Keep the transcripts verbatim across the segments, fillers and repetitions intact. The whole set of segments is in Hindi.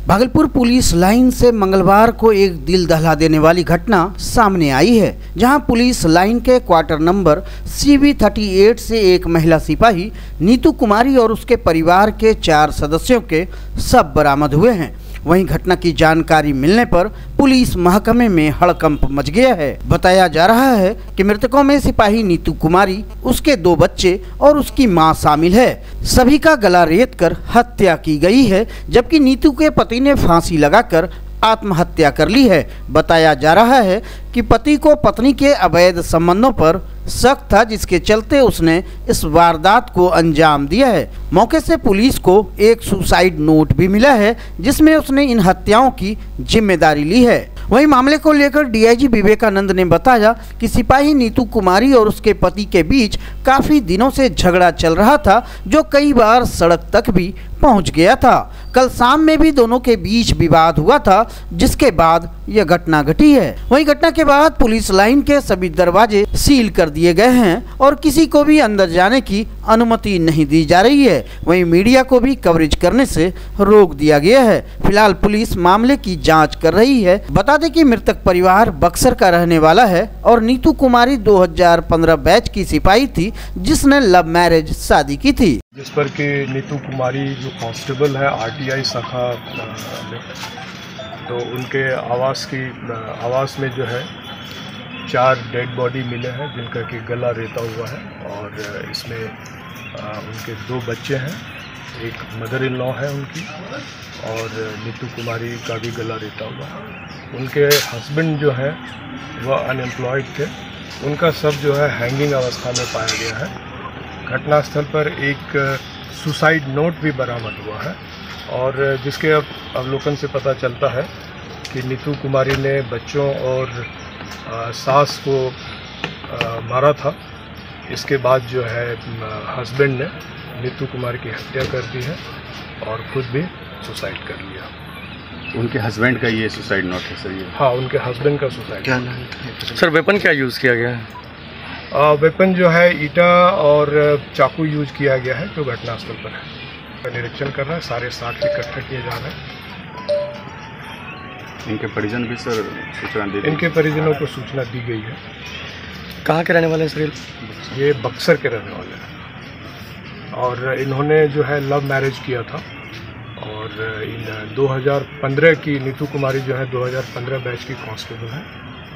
भागलपुर पुलिस लाइन से मंगलवार को एक दिल दहला देने वाली घटना सामने आई है, जहां पुलिस लाइन के quarter number C V thirty eight से एक महिला सिपाही नीतू कुमारी और उसके परिवार के चार सदस्यों के शव बरामद हुए हैं। वहीं घटना की जानकारी मिलने पर पुलिस महकमे में हड़कंप मच गया है। बताया जा रहा है कि मृतकों में सिपाही नीतू कुमारी, उसके दो बच्चे और उसकी मां शामिल है। सभी का गला रेत कर हत्या की गई है, जबकि नीतू के पति ने फांसी लगाकर आत्महत्या कर ली है। बताया जा रहा है कि पति को पत्नी के अवैध संबंधों पर शक था, जिसके चलते उसने इस वारदात को अंजाम दिया है। मौके से पुलिस को एक सुसाइड नोट भी मिला है, जिसमें उसने इन हत्याओं की जिम्मेदारी ली है। वहीं मामले को लेकर डी आई जी विवेकानंद ने बताया कि सिपाही नीतू कुमारी और उसके पति के बीच काफी दिनों से झगड़ा चल रहा था, जो कई बार सड़क तक भी पहुंच गया था। कल शाम में भी दोनों के बीच विवाद हुआ था, जिसके बाद यह घटना घटी है। वहीं घटना के बाद पुलिस लाइन के सभी दरवाजे सील कर दिए गए हैं और किसी को भी अंदर जाने की अनुमति नहीं दी जा रही है। वहीं मीडिया को भी कवरेज करने से रोक दिया गया है। फिलहाल पुलिस मामले की जांच कर रही है। बता दें कि मृतक परिवार बक्सर का रहने वाला है और नीतू कुमारी दो हज़ार पंद्रह बैच की सिपाही थी, जिसने लव मैरिज शादी की थी। जिस पर कि नीतू कुमारी जो कांस्टेबल है आर टी आई शाखा में, तो उनके आवास की आवास में जो है चार डेड बॉडी मिले हैं, जिनका कि गला रेता हुआ है। और इसमें आ, उनके दो बच्चे हैं, एक मदर इन लॉ है उनकी, और नीतू कुमारी का भी गला रेता हुआ है। उनके हस्बैंड जो है वह अनएम्प्लॉयड थे, उनका सब जो है हैंगिंग अवस्था में पाया गया है। घटनास्थल पर एक सुसाइड नोट भी बरामद हुआ है, और जिसके अब अवलोकन से पता चलता है कि नीतू कुमारी ने बच्चों और आ, सास को आ, मारा था। इसके बाद जो है हस्बैंड ने नीतू कुमारी की हत्या कर दी है और खुद भी सुसाइड कर लिया। उनके हस्बैंड का ये सुसाइड नोट है सर? ये हाँ, उनके हस्बैंड का सुसाइड। क्या नाम सर? वेपन क्या यूज़ किया गया है? आ, वेपन जो है ईटा और चाकू यूज किया गया है, जो घटनास्थल पर है। निरीक्षण कर रहा है, सारे साक्ष्य इकट्ठे किए जा रहे हैं। इनके परिजन भी सर सूचना दी? इनके परिजनों को सूचना दी गई है। कहाँ के रहने वाले हैं सर? ये बक्सर के रहने वाले हैं, और इन्होंने जो है लव मैरिज किया था। और इन दो हज़ार पंद्रह की नीतू कुमारी जो है दो हज़ार पंद्रह बैच की कांस्टेबल है।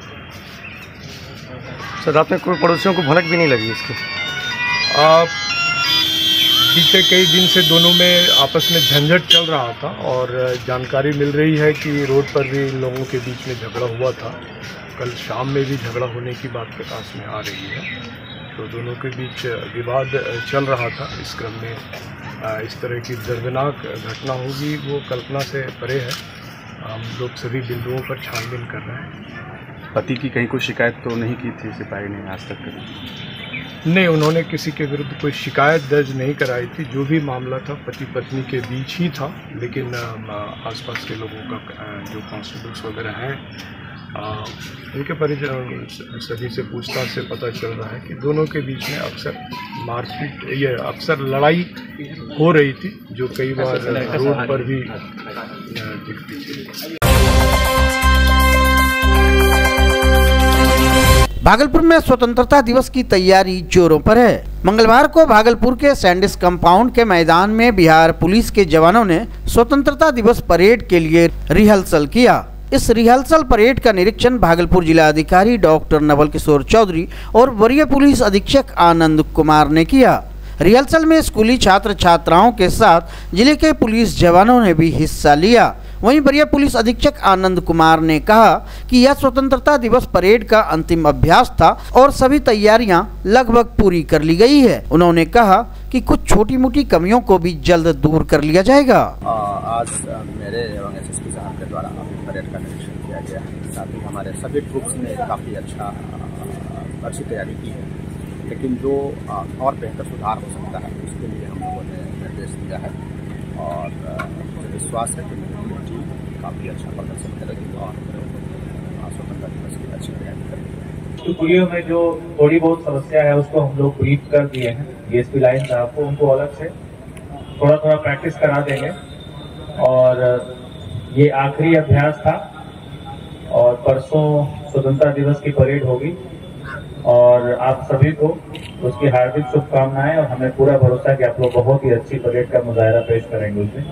सर रात में कोई पड़ोसियों को भनक भी नहीं लगी इसकी? आप बीते कई दिन से दोनों में आपस में झंझट चल रहा था, और जानकारी मिल रही है कि रोड पर भी इन लोगों के बीच में झगड़ा हुआ था। कल शाम में भी झगड़ा होने की बात प्रकाश में आ रही है। तो दोनों के बीच विवाद चल रहा था। इस क्रम में इस तरह की दर्दनाक घटना होगी वो कल्पना से परे है। हम लोग सभी बिंदुओं पर छानबीन कर रहे हैं। पति की कहीं कोई शिकायत तो नहीं की थी सिपाही ने आज तक? नहीं, उन्होंने किसी के विरुद्ध कोई शिकायत दर्ज नहीं कराई थी। जो भी मामला था पति पत्नी के बीच ही था, लेकिन आसपास के लोगों का जो कांस्टेबल्स वगैरह हैं, उनके परिजन सभी से पूछताछ से पता चल रहा है कि दोनों के बीच में अक्सर मारपीट, ये अक्सर लड़ाई हो रही थी, जो कई बार रोड पर भी दिखती थी। भागलपुर में स्वतंत्रता दिवस की तैयारी जोरों पर है। मंगलवार को भागलपुर के सैंडिस कंपाउंड के मैदान में बिहार पुलिस के जवानों ने स्वतंत्रता दिवस परेड के लिए रिहर्सल किया। इस रिहर्सल परेड का निरीक्षण भागलपुर जिला अधिकारी डॉक्टर नवल किशोर चौधरी और वरीय पुलिस अधीक्षक आनंद कुमार ने किया। रिहर्सल में स्कूली छात्र छात्राओं के साथ जिले के पुलिस जवानों ने भी हिस्सा लिया। वहीं वरीय पुलिस अधीक्षक आनंद कुमार ने कहा कि यह स्वतंत्रता दिवस परेड का अंतिम अभ्यास था और सभी तैयारियां लगभग पूरी कर ली गई है। उन्होंने कहा कि कुछ छोटी मोटी कमियों को भी जल्द दूर कर लिया जाएगा। आज मेरे एवं एस एस पी साहब के द्वारा परेड का निरीक्षण किया गया है। साथ ही हमारे सभी ट्रूप्स ने काफ़ी अच्छा अच्छी तैयारी की है, लेकिन जो और बेहतर सुधार हो सकता है उसके लिए हम लोगों ने निर्देश दिया है। और मुझे विश्वास है कि मेरी टीम काफ़ी अच्छा प्रदर्शन करेगी और स्वतंत्रता दिवस की अच्छी तैयारी करेगी। टुकड़ियों में जो थोड़ी बहुत समस्या है उसको हम लोग ब्रीफ कर दिए हैं। डी एस पी लाइन साहब को उनको अलग से थोड़ा थोड़ा प्रैक्टिस करा देंगे और ये आखिरी अभ्यास था और परसों स्वतंत्रता दिवस की परेड होगी और आप सभी को उसकी हार्दिक शुभकामनाएं और हमें पूरा भरोसा है कि आप लोग बहुत ही अच्छी परेड का मुजाहरा पेश करेंगे उसमें।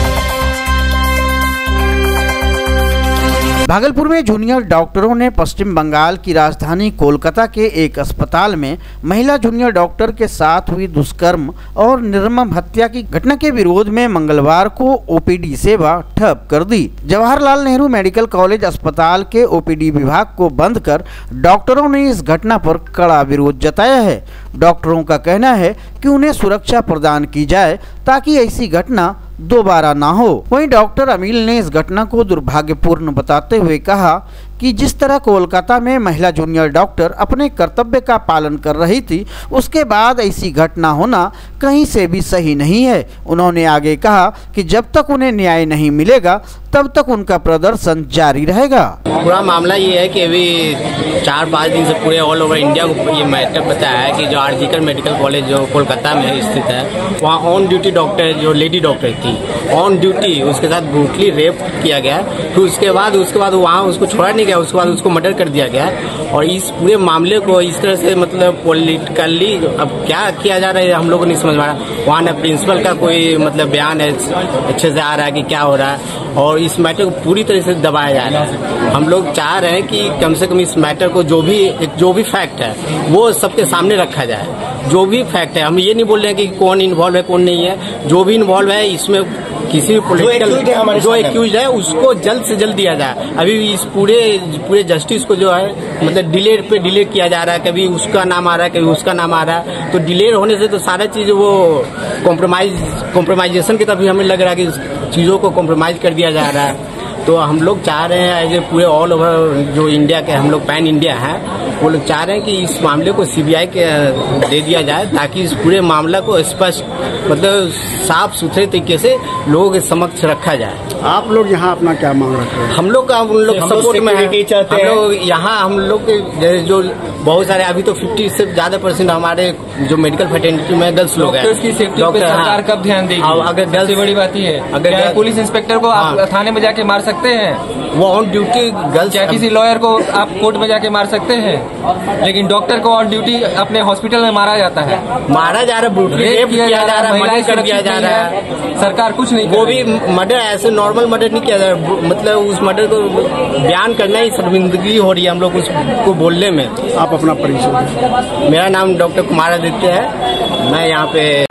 भागलपुर में जूनियर डॉक्टरों ने पश्चिम बंगाल की राजधानी कोलकाता के एक अस्पताल में महिला जूनियर डॉक्टर के साथ हुई दुष्कर्म और निर्मम हत्या की घटना के विरोध में मंगलवार को ओपीडी सेवा ठप कर दी। जवाहरलाल नेहरू मेडिकल कॉलेज अस्पताल के ओपीडी विभाग को बंद कर डॉक्टरों ने इस घटना पर कड़ा विरोध जताया है। डॉक्टरों का कहना है कि उन्हें सुरक्षा प्रदान की जाए ताकि ऐसी घटना दोबारा ना हो। वहीं डॉक्टर अमील ने इस घटना को दुर्भाग्यपूर्ण बताते हुए कहा कि जिस तरह कोलकाता में महिला जूनियर डॉक्टर अपने कर्तव्य का पालन कर रही थी, उसके बाद ऐसी घटना होना कहीं से भी सही नहीं है। उन्होंने आगे कहा कि जब तक उन्हें न्याय नहीं मिलेगा तब तक उनका प्रदर्शन जारी रहेगा। पूरा मामला ये है कि अभी चार पाँच दिन से पूरे ऑल ओवर इंडिया को ये मैटर बताया है कि जो आरजीकर मेडिकल कॉलेज जो कोलकाता में स्थित है, वहाँ ऑन ड्यूटी डॉक्टर जो लेडी डॉक्टर थी ऑन ड्यूटी, उसके साथ ब्रूटली रेप किया गया। फिर उसके बाद उसके बाद वहाँ उसको छोड़ा नहीं गया, उसके बाद उसको मर्डर कर दिया गया। और इस पूरे मामले को इस तरह से मतलब पॉलिटिकली अब क्या किया जा रहा है हम लोगों को नहीं समझ में आ रहा। वहाँ न प्रिंसिपल का कोई मतलब बयान है अच्छे से आ रहा है कि क्या हो रहा है, और इस मैटर को पूरी तरह से दबाया जा रहा है। हम लोग चाह रहे हैं कि कम से कम इस मैटर को जो भी जो भी फैक्ट है वो सबके सामने रखा जाए। जो भी फैक्ट है, हम ये नहीं बोल रहे हैं कि कौन इन्वॉल्व है कौन नहीं है, जो भी इन्वॉल्व है इसमें किसी भी पॉलिटिकल जो एक्यूज है उसको जल्द से जल्द दिया जाए। अभी इस पूरे पूरे जस्टिस को जो है मतलब डिले पे डिले किया जा रहा है, कभी उसका नाम आ रहा है कभी उसका नाम आ रहा है, तो डिले होने से तो सारा चीज वो कॉम्प्रोमाइज कॉम्प्रोमाइजेशन की तरफ हमें लग रहा है कि चीजों को कॉम्प्रोमाइज कर दिया जा रहा है। तो हम लोग चाह रहे हैं एज ए पूरे ऑल ओवर जो इंडिया के हम लोग पैन इंडिया हैं, वो लोग चाह रहे हैं कि इस मामले को सीबीआई के दे दिया जाए ताकि इस पूरे मामला को स्पष्ट मतलब साफ सुथरे तरीके से लोगों के समक्ष रखा जाए। आप लोग यहाँ अपना क्या मांग रखते हैं? हम लोग का उन लोग सपोर्ट में है। हम लोग यहाँ हम लोग के जो बहुत सारे अभी तो फिफ्टी से ज्यादा परसेंट हमारे जो मेडिकल फैटर्निटी में गर्ल्स लोग हैं। उसकी सेफ्टी पे सरकार कब ध्यान देगी? अगर गर्ल्स बड़ी बात ही है, अगर पुलिस इंस्पेक्टर को आप थाने में जाके मार सकते हैं, वो ऑन ड्यूटी गर्ल्स, क्या किसी लॉयर को आप कोर्ट में जाके मार सकते हैं, लेकिन डॉक्टर को ऑन ड्यूटी अपने हॉस्पिटल में मारा जाता है, मारा जा रहा है, रेप किया जा रहा है, मर्डर कर दिया जा रहा है। सरकार कुछ नहीं, वो भी मर्डर ऐसे नॉर्मल मर्डर नहीं किया जा रहा, मतलब उस मर्डर को बयान करना ही शर्मिंदगी हो रही है हम लोग उसको बोलने में। आप अपना परिचय? मेरा नाम डॉक्टर कुमार आदित्य है, मैं यहाँ पे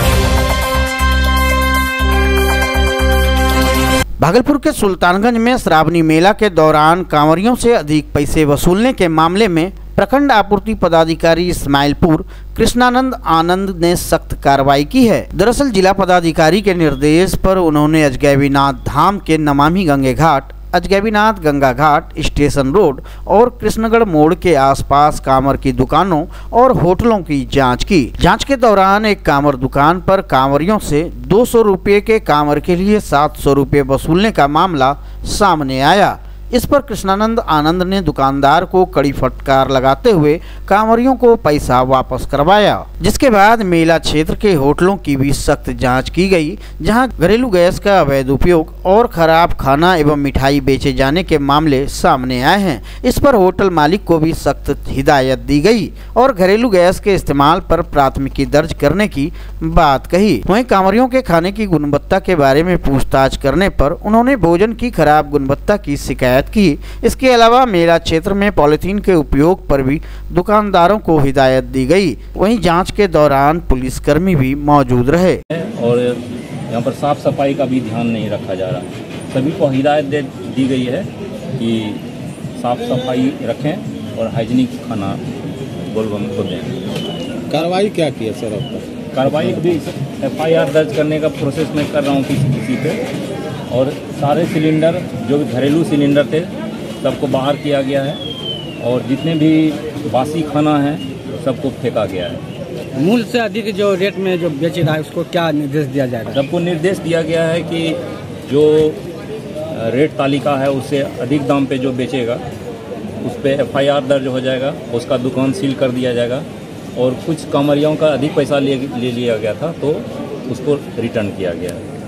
भागलपुर के सुल्तानगंज में श्रावणी मेला के दौरान कांवरियों से अधिक पैसे वसूलने के मामले में प्रखंड आपूर्ति पदाधिकारी इस्माइलपुर कृष्णानंद आनंद ने सख्त कार्रवाई की है। दरअसल जिला पदाधिकारी के निर्देश पर उन्होंने अजगैबीनाथ धाम के नमामि गंगे घाट, अजगैबीनाथ गंगा घाट, स्टेशन रोड और कृष्णगढ़ मोड़ के आसपास कांवर की दुकानों और होटलों की जांच की। जांच के दौरान एक कांवर दुकान पर कांवरियों से दो सौ रुपये के कांवर के लिए सात सौ रुपये वसूलने का मामला सामने आया। इस पर कृष्णानंद आनंद ने दुकानदार को कड़ी फटकार लगाते हुए कांवरियों को पैसा वापस करवाया, जिसके बाद मेला क्षेत्र के होटलों की भी सख्त जांच की गई, जहां घरेलू गैस का अवैध उपयोग और खराब खाना एवं मिठाई बेचे जाने के मामले सामने आए हैं। इस पर होटल मालिक को भी सख्त हिदायत दी गई और घरेलू गैस के इस्तेमाल पर प्राथमिकी दर्ज करने की बात कही। वहीं कांवरियों के खाने की गुणवत्ता के बारे में पूछताछ करने पर उन्होंने भोजन की खराब गुणवत्ता की शिकायत की। इसके अलावा मेला क्षेत्र में पॉलिथीन के उपयोग पर भी दुकानदारों को हिदायत दी गई। वहीं जांच के दौरान पुलिसकर्मी भी मौजूद रहे और यहाँ पर साफ सफाई का भी ध्यान नहीं रखा जा रहा। सभी को हिदायत दे दी गई है कि साफ सफाई रखें और हाइजीनिक खाना बोलबम को दें। कार्रवाई क्या की है सर? अब कार्रवाई भी एफ आई आर दर्ज करने का प्रोसेस में कर रहा हूँ किसी किसी पे, और सारे सिलेंडर जो भी घरेलू सिलेंडर थे सबको बाहर किया गया है और जितने भी बासी खाना है सबको फेंका गया है। मूल्य से अधिक जो रेट में जो बेच रहा है उसको क्या निर्देश दिया जाएगा? सबको निर्देश दिया गया है कि जो रेट तालिका है उससे अधिक दाम पे जो बेचेगा उस पर एफ आई आर दर्ज हो जाएगा, उसका दुकान सील कर दिया जाएगा। और कुछ कांवरियों का अधिक पैसा ले ले लिया गया था तो उसको रिटर्न किया गया है।